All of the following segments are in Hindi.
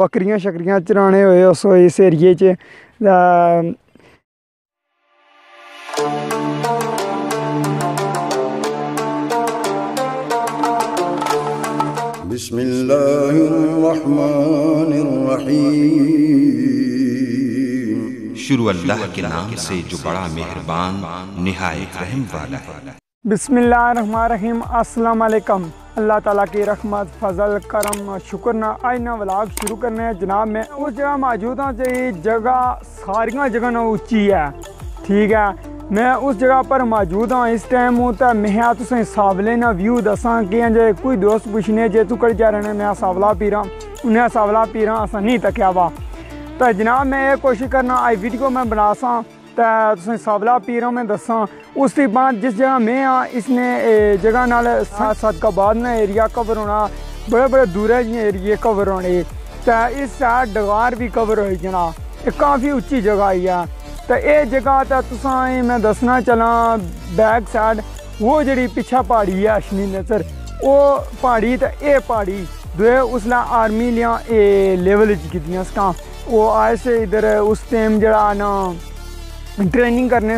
बकरियां शकरियां चराने होए उस इस एरिए च बिस्मिल्लाहिर्रहमानिर्रहीम। शुरू अल्लाह के नाम से जो बड़ा मेहरबान निहायत रहम वाला है। बिस्मिल्लाहिर्रहमानिर्रहीम। अस्सलाम वालेकुम। अल्लाह ताला की रहमत फजल करम शुक्र ना आज ना व्लॉग शुरू करने हैं जनाब। मैं उस जगह मौजूद हूँ जी जगह सारियां जगह ना उच्ची है, ठीक है। मैं उस जगह पर मौजूद हाँ इस टाइम हूँ तो मैं तुसें सावले ना व्यू दसा कि जे कोई दोस्त पुछने जे तू कड़ जा रहे मैं सावला पी रहा उन्हें सावला पी रहा असा नहीं तकिया वा। तो जनाब मैं ये कोशिश करना आई वीडियो मैं बना सा तो तुसें सावला पी रहा मैं दसा। उसके बाद जिस जगह मैं हाँ इसने जगह नाल सदकाबाद ना एरिया कवर होना, बड़े बड़े दूर जी एरिए कवर होने, तो इस साइड डगार भी कवर हो जाना। काफ़ी उच्ची जगह आई है। तो ये जगह तो तुसें मैं दसना चला बैक साइड वो जी पिछा पहाड़ी है अशनी नजर वो पहाड़ी तो ये पहाड़ी दो उसलै आर्मी लिया लेवल कीतियां सका वो आए से इधर उस टाइम जरा ना ट्रेनिंग करने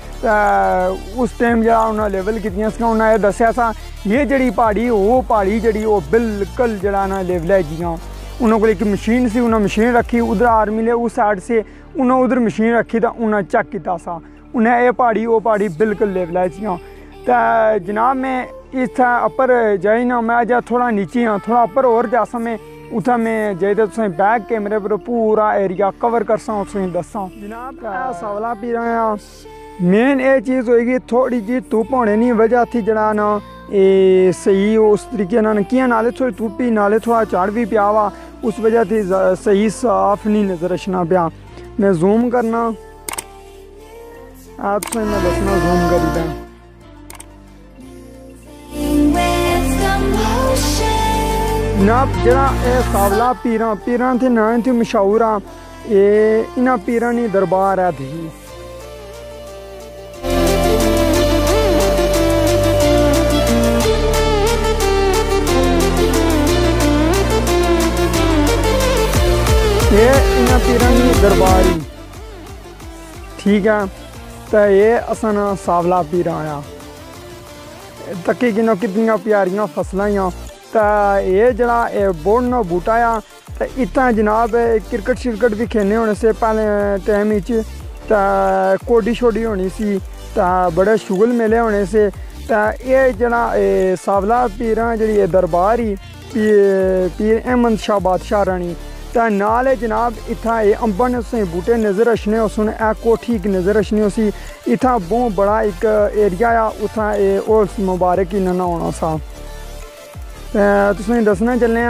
उस टाइम जरा उन्हें लेवल कीतियां सका उन्हें दसिया सा ये जी पहाड़ी वो पहाड़ी जी वो बिल्कुल जरा ना लेवल है जियां उन्होंने को एक मशीन सी उन्हें मशीन रखी उधर आर्मी ले उस साइड से उन्हें उधर मशीन रखी तो उन्हें चेक किया सा उन्हें ये पहाड़ी वो पहाड़ी बिल्कुल लेवल है जियां। तो जनाब मैं इस अपर जाई ना मैं अजा थोड़ा नीचे हाँ थोड़ा अपर और जासा मैं उत्थै मैं जाई तो तुसें बैक कैमरे पर पूरा एरिया कवर करसा तुसें दसा। जनाब सावला पी रहे हैं मेन ये चीज़ होएगी थोड़ी जी धुप्प होने की वजह थी जरा ना ये सही उस तरीके ना किया नाले थोड़ी धुप्प ही नाले थोड़ा चढ़ भी पिया वा उस वजह थी सही साफ नहीं नजर अचना पिया। मैं जूम करना आप मैं दसना जूम करी था जनाब जरा सावला पीरा थे ना थी मशहूर आ ये इन्ह पीरा नी दरबार है थी। ये इन्ह पीरा नी दरबारी ठीक है। तो ये असन सावला पीरा आया तकी किनो कितनी प्यारियां फसलां तो ये जरा बोर्ड ना बूटा आ तो इतना जनाब क्रिकेट शिरकट भी खेलने होने से पहले टाइम तो कोडी शोडी होनी सी तो बड़े शुगल मेले होने से तो ये जरा सावला पीरा जी दरबार ही पीर अहमद शाह बादशाह रानी तो नाल जनाब इतना अंबन उसें बूटे नज़र अचने उस कोठी एक नज़र अचनी उसी इतना बहुत बड़ा एक एरिया आ उतना उस मुबारक ही ना होना सा। तुसें दसना चलने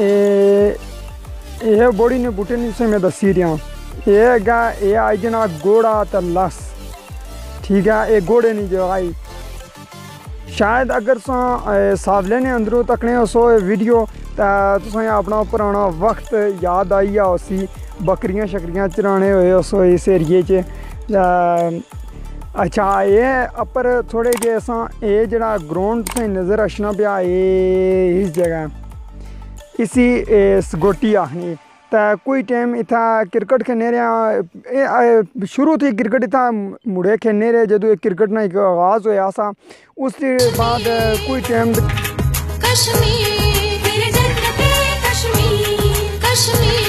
ये बोड़ी ने बूटे ने तुसें मैं दसी रहा ये है ये आई जना घोड़ा तो लस ठीक है। ये घोड़े नहीं जो आई शायद अगर सावले ने अंदरों तकने सो वीडियो तो तुसें अपना पुराना वक्त याद आई आ उसी बकरियां शकरियां चराने हुए उस इस एरिए च। अच्छा ये अपर थोड़े जे असां ये जरा ग्राउंड तुसें नज़र अचना पिया ये इस जगह इसी सगोटी आखनी तो कोई टाइम इतना क्रिकेट खेलने रहा शुरू थी क्रिकेट इतना मुड़े खेलने रहे जो क्रिकेट ना एक आगाज़ होया सा उसके बाद कोई टाइम